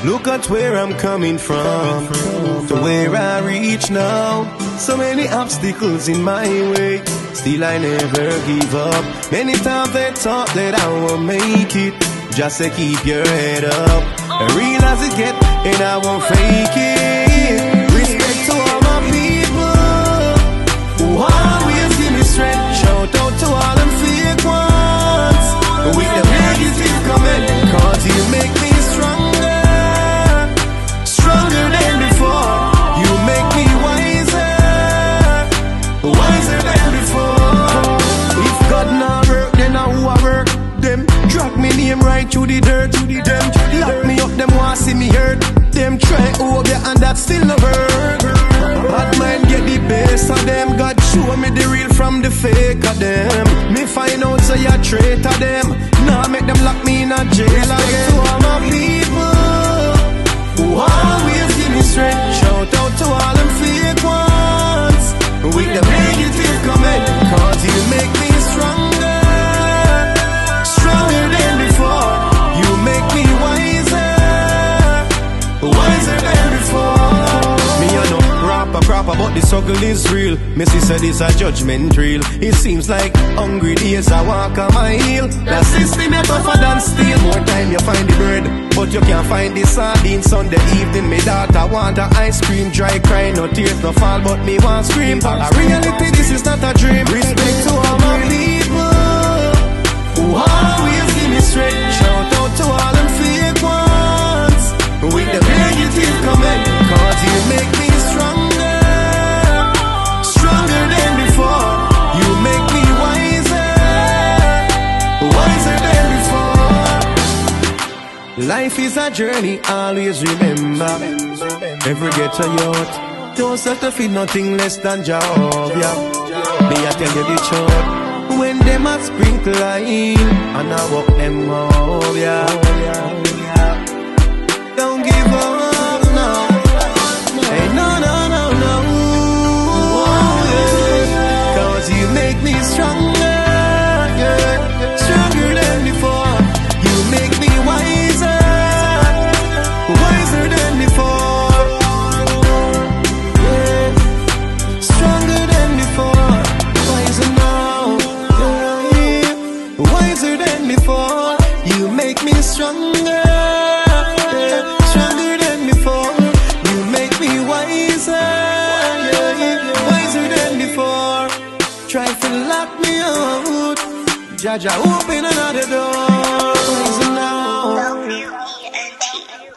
Look at where I'm coming from, to where I reach now. So many obstacles in my way, still I never give up. Many times they thought that I won't make it, just to keep your head up. And real as it get, and I won't fake it. Respect to all my people who always give me strength. Shout out to all them fake ones with the negative comment, cause you make me stronger, stronger than before. You make me wiser, wiser than before. If God not work, then I who I work. Them drag me name right through the dirt. Them lock me up, them want see me hurt. Them try over and that still no work. Bad mind get the best of them. God show me the real from the fake of them. Me find out say a traitor them. Now make them lock me in a jail again. To all my people who always give me strength. Shout out to all them fake ones with the negative comment, cause you make me stronger, stronger than before. You make me wiser, wiser than before. Me I know rapper, but the struggle is real. Missy said it's a judgment real. It seems like hungry days I walk on my heel. The system is tougher than steel. More time you find the bread, but you can't find the sardine. Sunday evening, me daughter want a ice cream. Dry cry, no tears, no fall, but me want scream. A reality, this is not a dream. Respect to all my people who always give me strength. Shout out to all them fake ones with the negative comment, cause you make me stronger, stronger than before. You make me wiser, wiser than before. Life is a journey, always remember. Every ghetto youth, don't settle for nothing less than Jehovah. Me I tell you the truth, when them a sprinkle in and I walk them over, yeah. Don't give up, no. Hey, no, no, no, no. Yeah. Cause you make me stronger, yeah. Stronger than before. You make me wiser, wiser than before, yeah. Stronger than before, wiser now, yeah. Wiser than before. You make me stronger, stronger than before. You make me wiser, yeah, wiser than before. Try to lock me out, Jaja open another door. Wiser now.